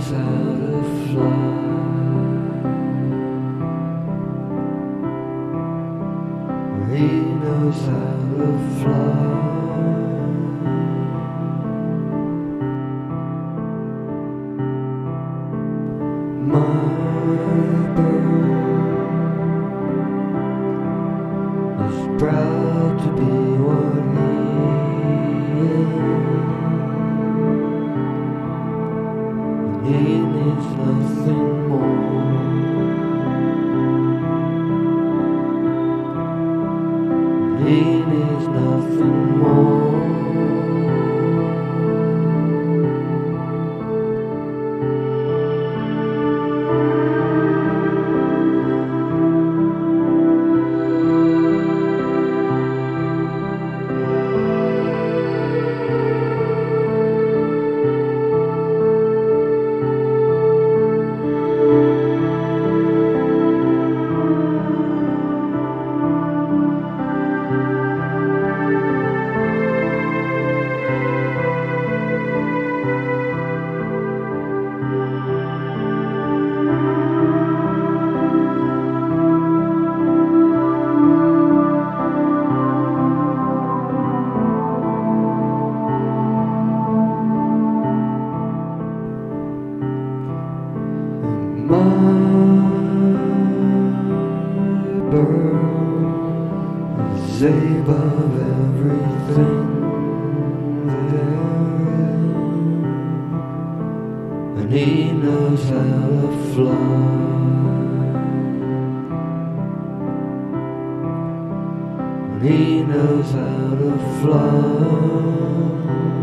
knows how to fly. He knows how to fly. My bird is proud to be what he is. He needs nothing more. He needs nothing more. My bird is above everything there is, and he knows how to fly. And he knows how to fly.